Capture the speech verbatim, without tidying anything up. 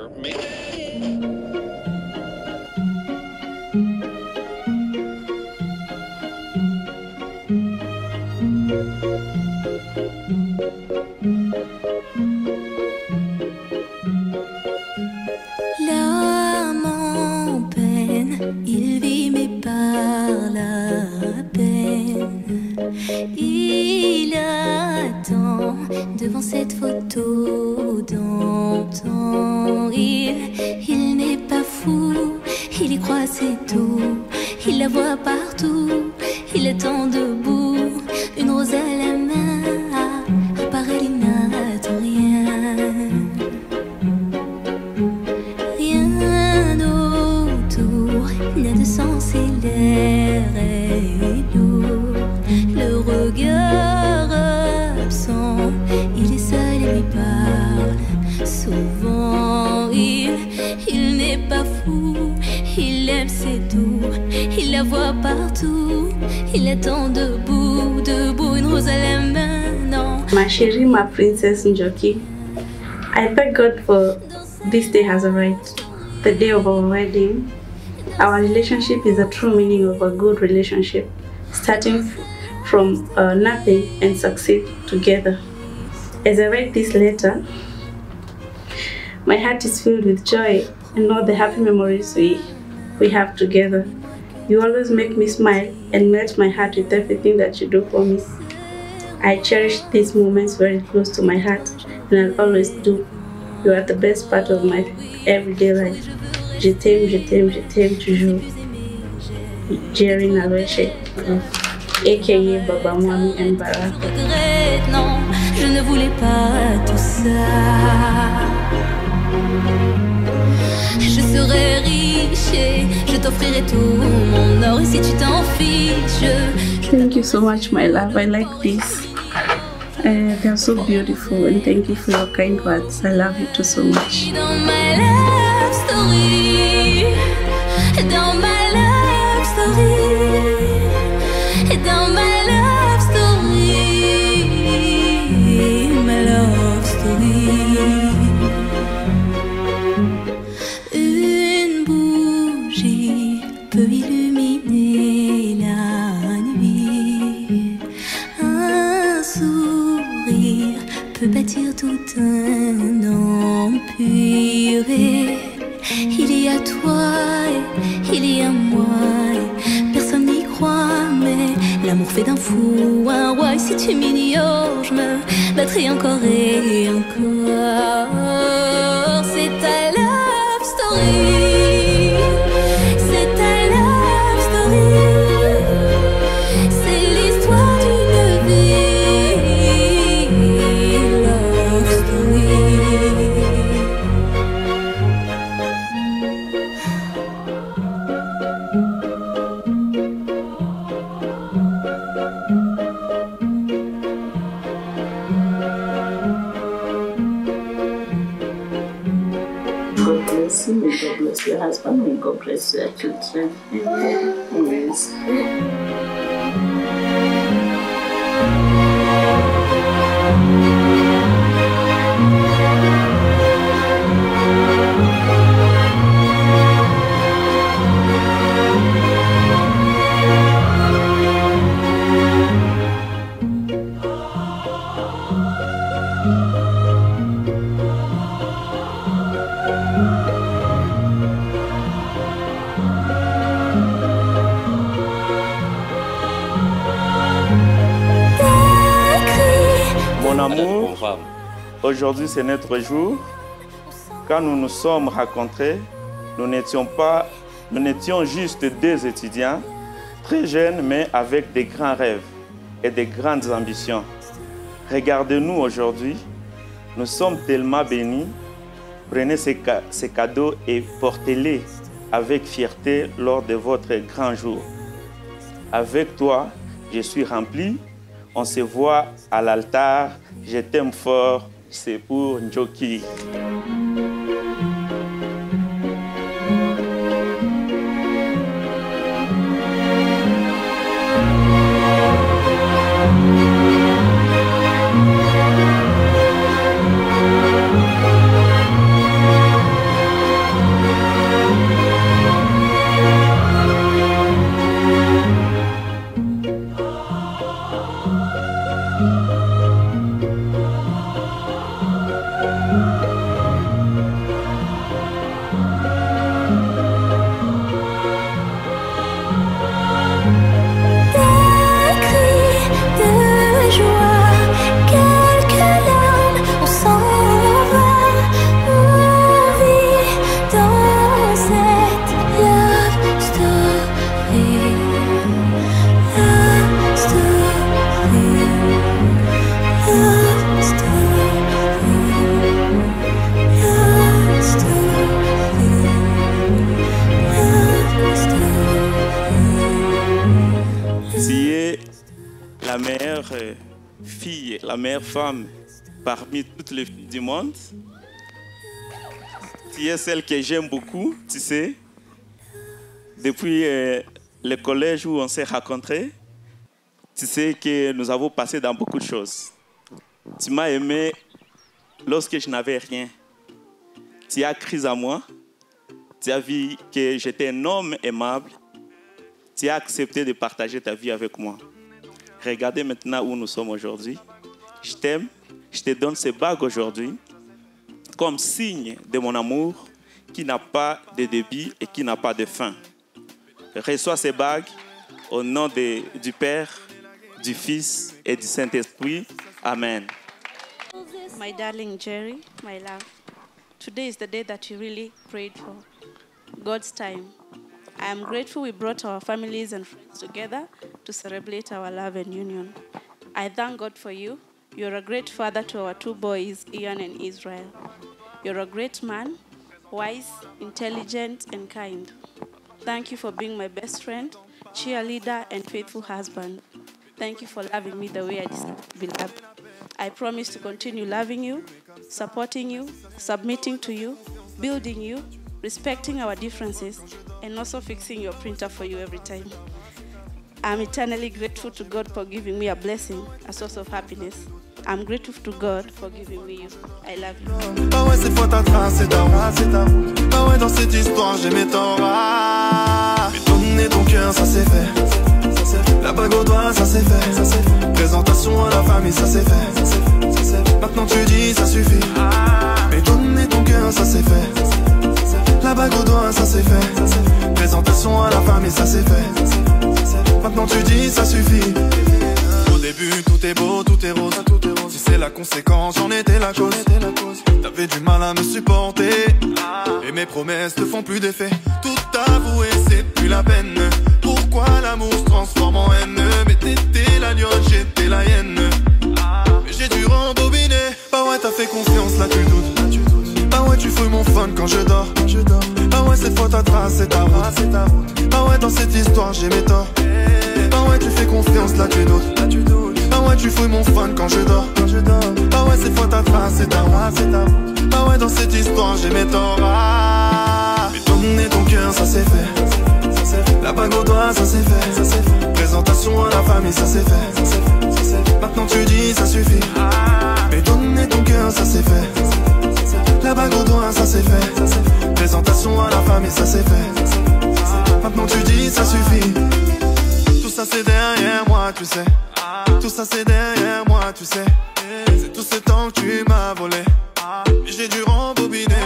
here. Maybe l'âme en peine, il vit mais par la peine. Il attend devant cette photo d'antan. Il, il n'est pas fou, il y croit c'est tout. Il la voit partout, il attend debout, une rose à la main. Par elle il n'attend rien. Rien autour n'a de sens et l'air est lourd. Le regard absent, il est seul et lui parle souvent. Il, il n'est pas fou, il aime c'est tout. Il la voit partout, il attend debout, debout, une rose à la main. Non. Ma chérie, ma princess Njoki, I thank God for this day has arrived, the day of our wedding. Our relationship is a true meaning of a good relationship, starting from uh, nothing and succeed together. As I write this letter, my heart is filled with joy and all the happy memories we, we have together. You always make me smile and melt my heart with everything that you do for me. I cherish these moments very close to my heart, and I'll always do. You are the best part of my everyday life. Je t'aime, je t'aime, je t'aime toujours. Jerry Naloche, aka Baba Mwami and Baraka. Non, je ne voulais pas tout ça. Je serai riche et je t'offrirai tout mon or. Et si tu t'en fiches, je... Thank you so much, my love. I like this. Uh, they are so beautiful, and thank you for your kind words. I love you too so much. Dans ma love story, dans ma love story, dans ma love story, ma love story. Une bougie peut illuminer la nuit. Un sourire peut bâtir tout un empire. Et il y a toi et il y a moi. Et personne n'y croit, mais l'amour fait d'un fou un roi. Et si tu m'ignores, je me battrai encore et encore. C'est ta love story. C'est ta love story. C'est l'histoire d'une vie. Love story. God bless you, may God bless your husband, may God bless your children. Yes. Mon amour, aujourd'hui c'est notre jour. Quand nous nous sommes rencontrés, nous n'étions pas, nous n'étions juste deux étudiants, très jeunes mais avec des grands rêves et des grandes ambitions. Regardez-nous aujourd'hui, nous sommes tellement bénis. Prenez ces, ca ces cadeaux et portez-les avec fierté lors de votre grand jour. Avec toi, je suis rempli. On se voit à l'altar. Je t'aime fort. C'est pour Njoki. fille, la meilleure femme parmi toutes les filles du monde. Tu es celle que j'aime beaucoup, tu sais. Depuis euh, le collège où on s'est rencontrés, tu sais que nous avons passé dans beaucoup de choses. Tu m'as aimé lorsque je n'avais rien. Tu as cru à moi. Tu as vu que j'étais un homme aimable. Tu as accepté de partager ta vie avec moi. Regardez maintenant où nous sommes aujourd'hui. Je t'aime. Je te donne ces bagues aujourd'hui comme signe de mon amour qui n'a pas de début et qui n'a pas de fin. Reçois ces bagues au nom de, du Père, du Fils et du Saint-Esprit. Amen. My darling Jerry, my love, today is the day that you really prayed for. God's time. I am grateful we brought our families and friends together to celebrate our love and union. I thank God for you. You're a great father to our two boys, Ian and Israel. You're a great man, wise, intelligent, and kind. Thank you for being my best friend, cheerleader, and faithful husband. Thank you for loving me the way I deserve to be loved. I promise to continue loving you, supporting you, submitting to you, building you, respecting our differences, and also fixing your printer for you every time. I'm eternally grateful to God for giving me a blessing, a source of happiness. I'm grateful to God for giving me you. I love you. Ah ouais, cette fois ta trace, c'est ta route, c'est ta route. Ah ouais, dans cette histoire, j'ai mes torts. Ah, mais donner ton cœur, ça c'est fait. Ça c'est fait. La bague au doigt, ça c'est fait. Ça c'est fait. Présentation à la famille, ça c'est fait. Ça c'est fait. Ça c'est fait. Maintenant tu dis, ça suffit. Ah, mais donner ton cœur, ça c'est fait. Ça c'est fait. La bague au doigt, ça c'est fait. Ça c'est fait. Présentation à la famille, ça c'est fait. Ça c'est fait. Ça c'est fait. Maintenant tu dis, ça suffit. Au début, tout est beau, tout est rose. Si c'est la conséquence, j'en étais la cause. T'avais du mal à me supporter et mes promesses te font plus d'effet. Tout avouer, c'est plus la peine. Pourquoi l'amour se transforme en haine? Mais t'étais la lionne, j'étais la hyène. Mais j'ai dû rembobiner. Bah ouais, t'as fait confiance, là tu doutes. Bah ouais, tu fouilles mon phone quand je dors. Bah ouais, cette fois ta trace, c'est ta route. Bah ouais, dans cette histoire, j'ai mes torts. Bah ouais, tu fais confiance, là tu doutes. Bah ouais, tu fouilles mon phone quand je dors. Bah ouais, cette fois ta trace, c'est ta route. Bah ouais, dans cette histoire, j'ai mes torts. Ah, mais donner ton cœur, ça c'est fait. La bague au doigt, ça c'est fait. Présentation à la famille, ça c'est fait. Maintenant tu dis, ça suffit. Mais donner ton cœur, ça c'est fait. La bague au doigt, ça c'est fait. Présentation à la famille, ça c'est fait. Maintenant tu dis, ça suffit. Tout ça c'est derrière moi, tu sais. Tout ça c'est derrière moi, tu sais. C'est tout ce temps que tu m'as volé. Et j'ai dû rembobiner.